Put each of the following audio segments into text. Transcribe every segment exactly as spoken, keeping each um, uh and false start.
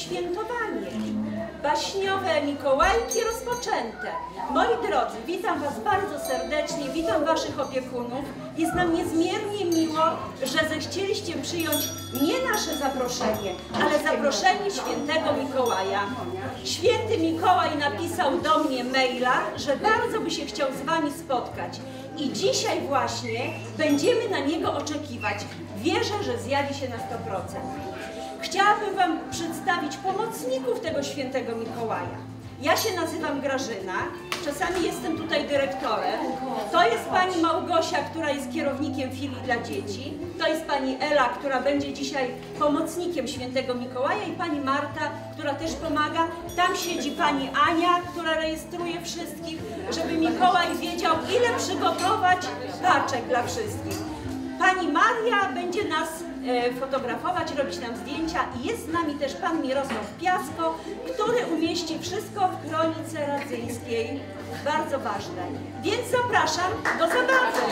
świętowanie. Baśniowe Mikołajki rozpoczęte. Moi drodzy, witam Was bardzo serdecznie, witam Waszych opiekunów. Jest nam niezmiernie miło, że zechcieliście przyjąć nie nasze zaproszenie, ale zaproszenie świętego Mikołaja. Święty Mikołaj napisał do mnie maila, że bardzo by się chciał z Wami spotkać. I dzisiaj właśnie będziemy na niego oczekiwać. Wierzę, że zjawi się na sto procent. Chciałabym Wam przedstawić pomocników tego świętego Mikołaja. Ja się nazywam Grażyna, czasami jestem tutaj dyrektorem. To jest pani Małgosia, która jest kierownikiem filii dla dzieci. To jest pani Ela, która będzie dzisiaj pomocnikiem świętego Mikołaja i pani Marta, która też pomaga. Tam siedzi pani Ania, która rejestruje wszystkich, żeby Mikołaj wiedział, ile przygotować paczek dla wszystkich. Pani Maria będzie nas e, fotografować, robić nam zdjęcia i jest z nami też pan Mirosław Piasko, który umieści wszystko w kronice radzyńskiej, bardzo ważnej. Więc zapraszam do zabawy.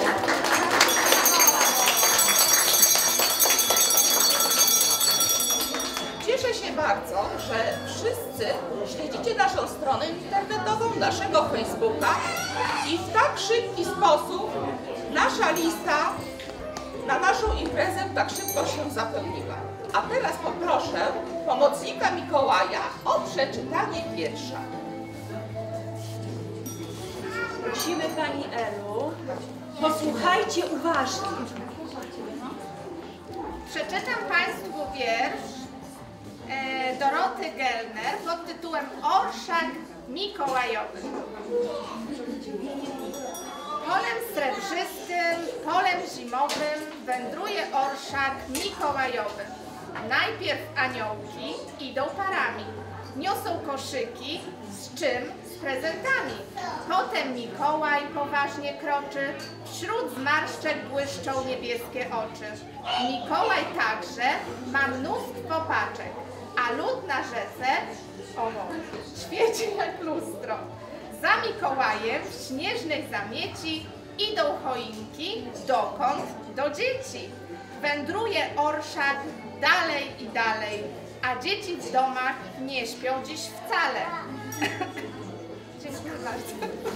Cieszę się bardzo, że wszyscy śledzicie naszą stronę internetową, naszego Facebooka i w tak szybki sposób nasza lista na naszą imprezę tak szybko się zapełniła. A teraz poproszę pomocnika Mikołaja o przeczytanie wiersza. Prosimy pani Elu, posłuchajcie uważnie. Przeczytam Państwu wiersz e, Doroty Gelner pod tytułem Orszak Mikołajowy. Polem srebrzystym, polem zimowym wędruje orszak mikołajowy. Najpierw aniołki idą parami, niosą koszyki, z czym? Z prezentami. Potem Mikołaj poważnie kroczy, wśród zmarszczek błyszczą niebieskie oczy. Mikołaj także ma mnóstwo paczek, a lód na rzece, o, świeci jak lustro. Za Mikołajem w śnieżnej zamieci idą choinki, dokąd? Do dzieci. Wędruje orszak dalej i dalej, a dzieci w domach nie śpią dziś wcale. Dziękuję bardzo.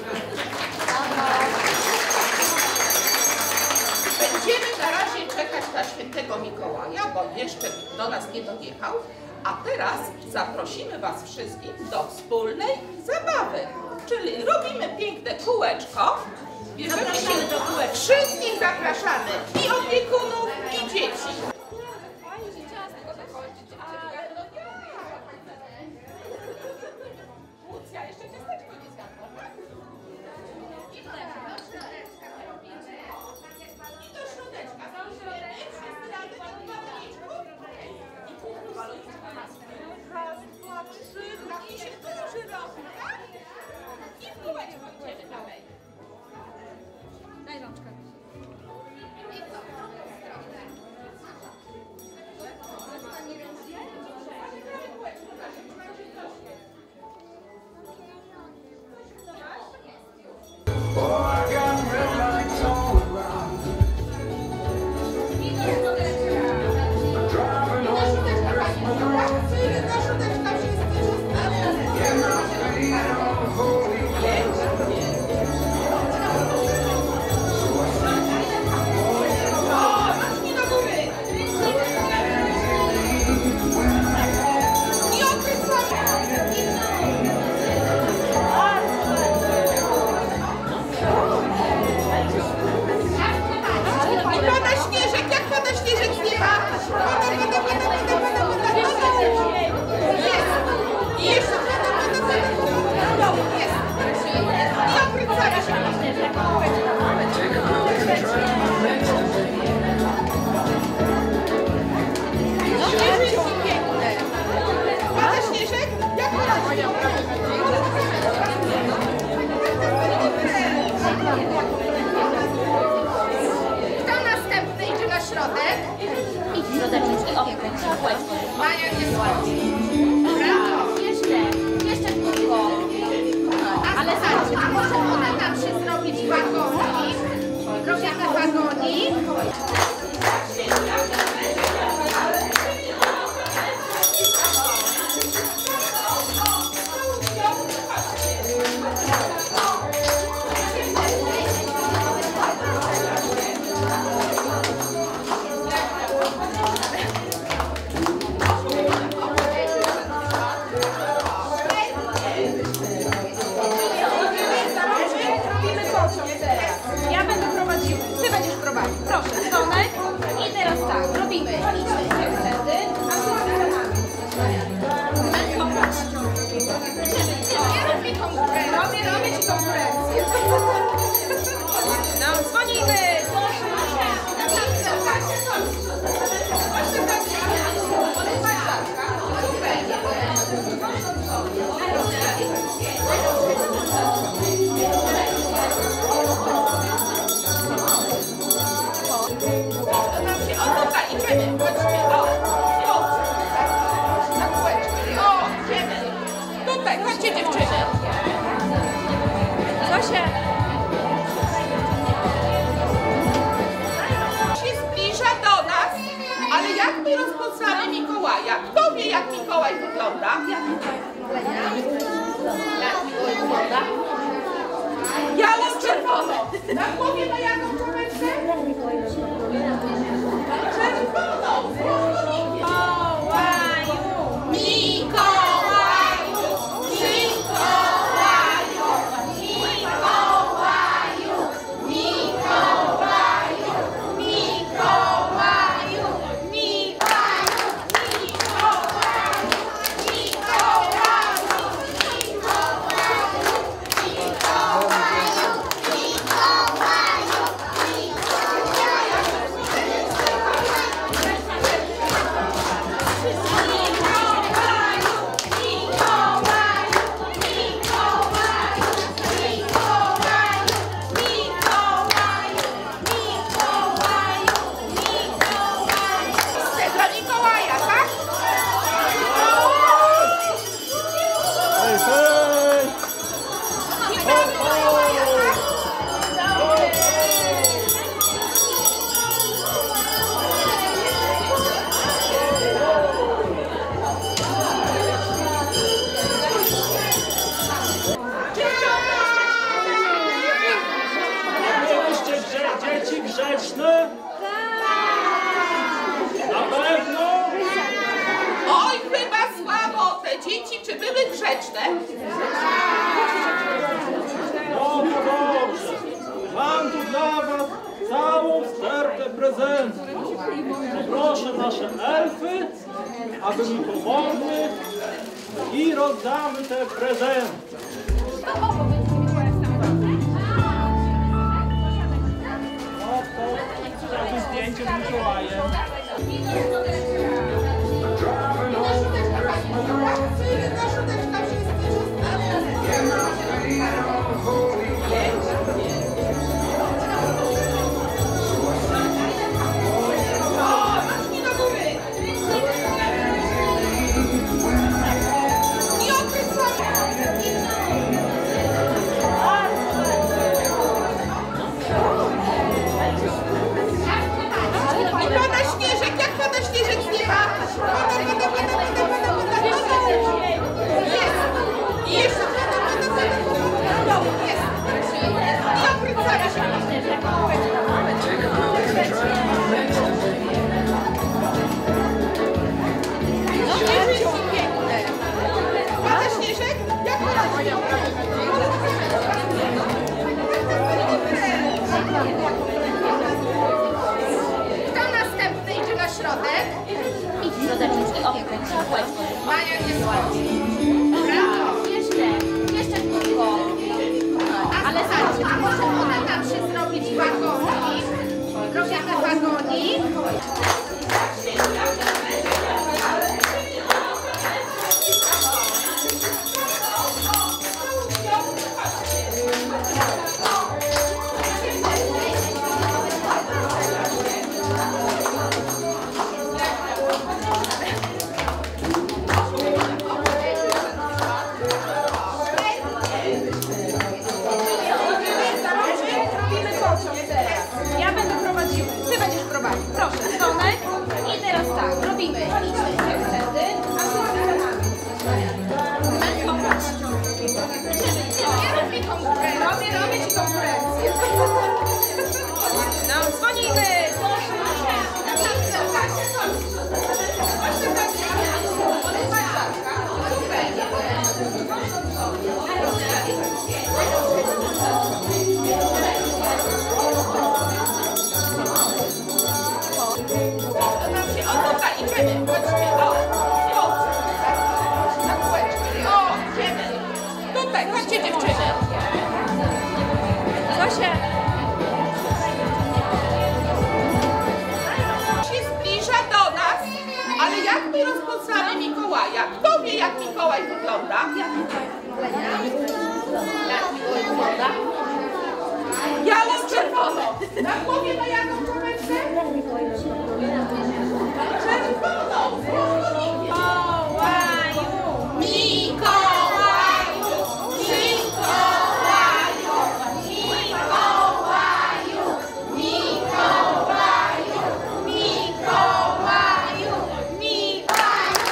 Będziemy na razie czekać na świętego Mikołaja, bo jeszcze do nas nie dojechał. A teraz zaprosimy Was wszystkich do wspólnej zabawy. Czyli robimy piękne kółeczko. Bierzemy się do kółeczka. Wszystkich zapraszamy, i opiekunów, i dzieci. Łucja, jeszcze ciasteczko nie zjadła. I do środeczka. Raz, dwa, trzy, i się duży robi, tak? I w kółeczko idziemy dalej. Daj rączkę. I co? W drugą stronę. Kto następny idzie na środek? Idź w środeczek i okręć się w łeb. Maja jest ładnie. Brawo! Jeszcze, jeszcze tylko. Ale zaraz, a może one nam się zrobić wagonik? Robimy wagonik. Mikołaja. Kto wie, jak Mikołaj wygląda? Jak Mikołaj wygląda? Biało-czerwono. Na głowie ma jaką czapeczkę? Czerwoną. Mikołaju! Mikołaju! Mikołaju! Mikołaju! Mikołaju! Mikołaju! Dla Mikołaja, tak? Hej, hej! Witamy Mikołaja, tak? Byłyście grze- dzieci grzeczne? Na pewno? Oj, chyba słabo. Te dzieci, czy były grzeczne? No to dobrze. Mam tu dla was całą stertę prezentów. Proszę nasze elfy, aby mi pomogły i rozdamy te prezenty. No to takie zdjęcie z Mikołajem. I pada śnieżek, jak pada śnieżek z nieba? Pada, pada, pada, pada, pada, pada, pada. Jest. I jeszcze pada, pada, pada, pada. Jest. I okręcamy się. No śnieżki są piękne. Pada śnieżek? Jak pada Kto następny idzie na środek? Idź środeczek i okręć się kółeczko. Maja nie schodzi. Brawo. Jeszcze, jeszcze kółko. A ale słuchajcie, a może uda nam się zrobić wagonik? Robimy wagonik. Ja będę prowadziła. Ty będziesz prowadził. Proszę, dzwonek. I teraz tak, robimy. Idźcie wtedy, a wszyscy za nami. Nie rób mi konkurencji. Robię, robię ci konkurencję. No, dzwonimy. O, tutaj idziemy, chodźcie, o, chodź. Na kółeczkę. O, idziemy. Tutaj, chodźcie dziewczyny. Zosia. Się zbliża do nas, ale jak my rozpoznamy Mikołaja? Kto wie, jak Mikołaj wygląda? Jak Mikołaj wygląda? Biało-czerwono. Na głowie ma jaką czapeczkę? Czerwoną. Mikołaju! Mikołaju! Mikołaju! Mikołaju! Mikołaju! Mikołaju! Mikołaju!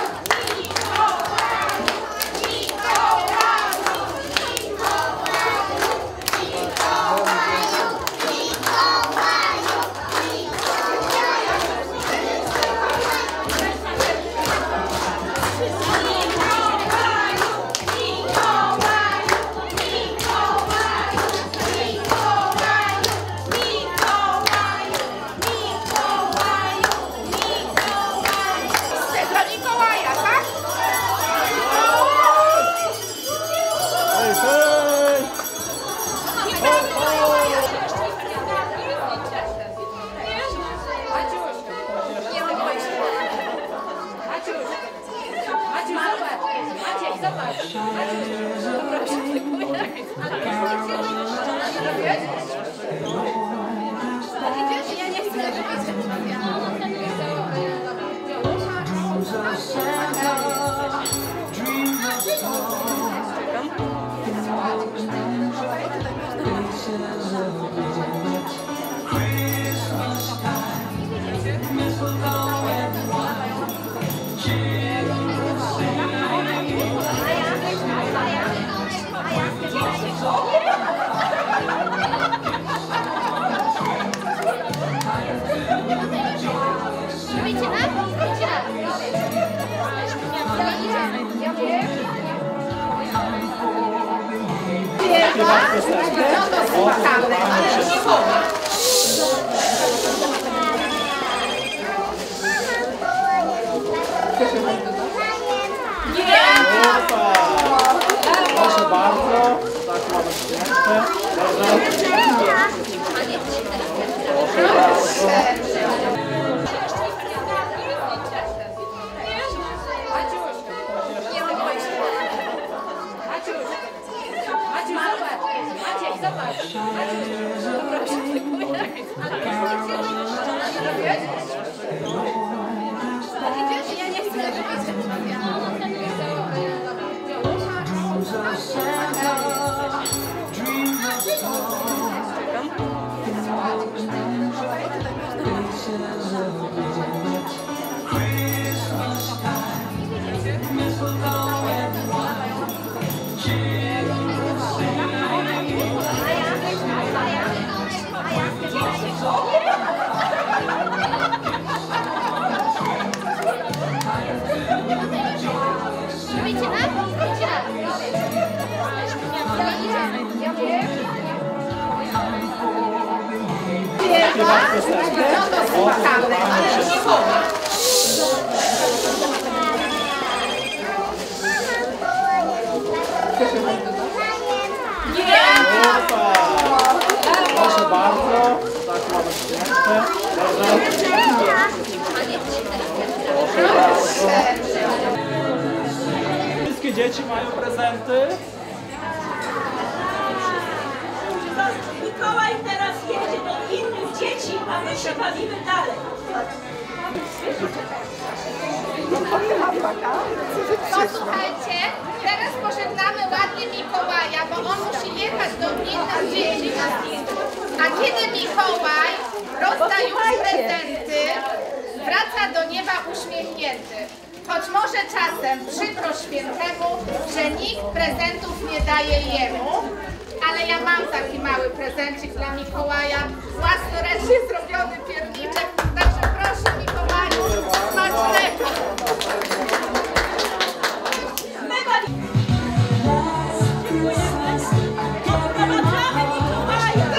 Proszę bardzo. Tak, mamy zdjęcie. Proszę bardzo. Proszę bardzo. Tak, mamy zdjęcie. Proszę bardzo. Wszystkie dzieci mają prezenty. Mikołaj teraz jedzie do innych dzieci, a my się bawimy dalej. Posłuchajcie, teraz pożegnamy ładnie Mikołaja, bo on musi jechać do innych dzieci. A kiedy Mikołaj rozda już prezenty, wraca do nieba uśmiechnięty. Choć może czasem przykro świętemu, że nikt prezentów nie daje jemu, ale ja mam taki mały prezencik dla Mikołaja, własnoręcznie zrobiony pierniczek, także proszę Mikołaju, smacznego! Odprowadzamy Mikołaja!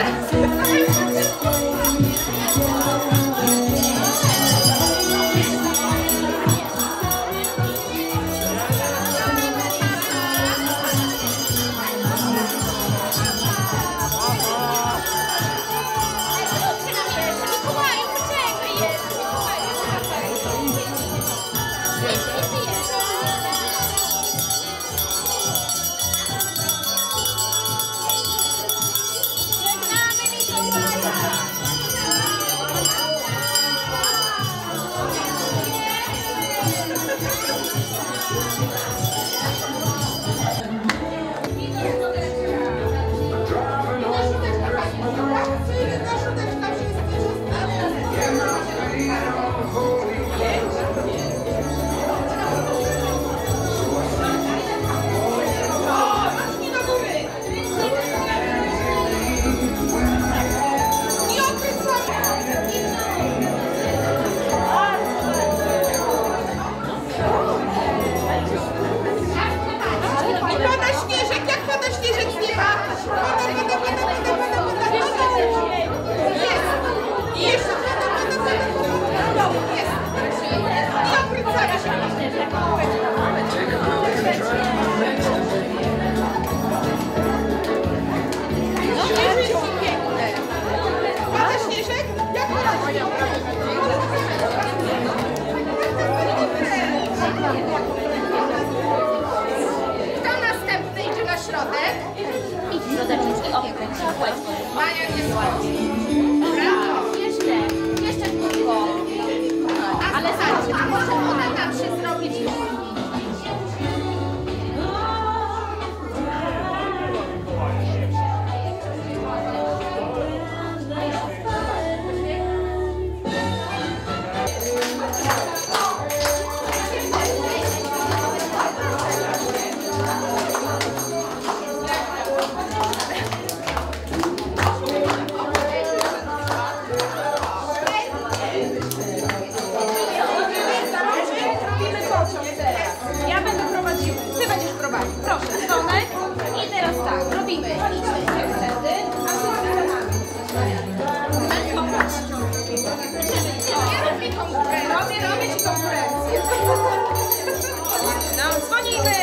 Prosimy!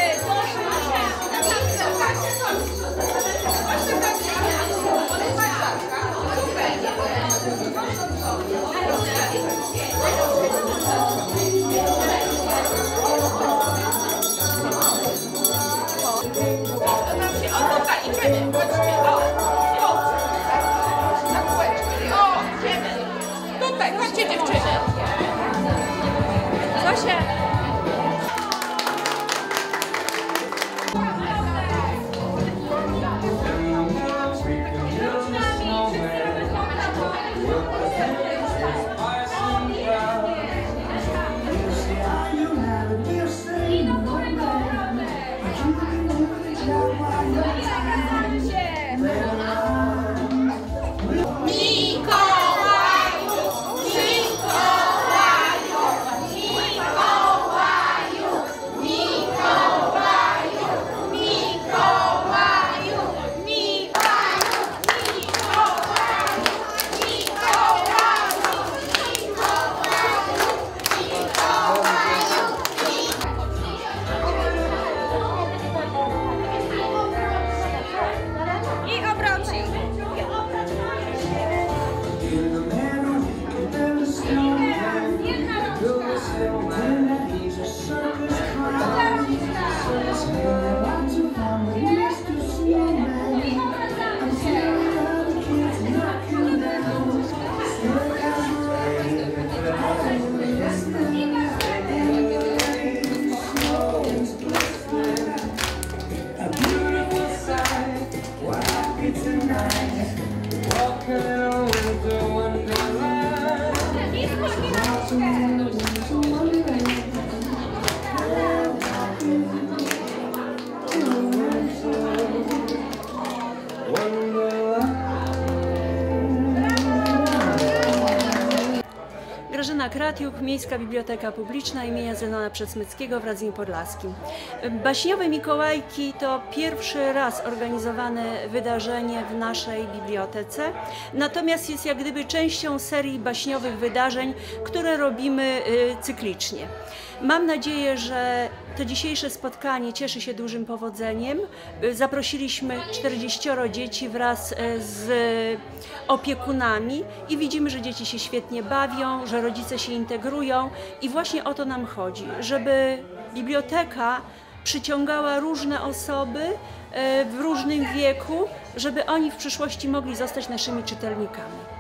O, tutaj idziemy, chodźcie, o, o, na kółeczkę, o, idziemy, tutaj, chodźcie dziewczyny. Zosia! Grażyna Kratiuk, Miejska Biblioteka Publiczna imienia Zenona Przesmyckiego w Radzyniu Podlaskim. Baśniowe Mikołajki to pierwszy raz organizowane wydarzenie w naszej bibliotece, natomiast jest jak gdyby częścią serii baśniowych wydarzeń, które robimy cyklicznie. Mam nadzieję, że to dzisiejsze spotkanie cieszy się dużym powodzeniem. Zaprosiliśmy czterdzieścioro dzieci wraz z opiekunami i widzimy, że dzieci się świetnie bawią, że rodzice się integrują i właśnie o to nam chodzi, żeby biblioteka przyciągała różne osoby w różnym wieku, żeby oni w przyszłości mogli zostać naszymi czytelnikami.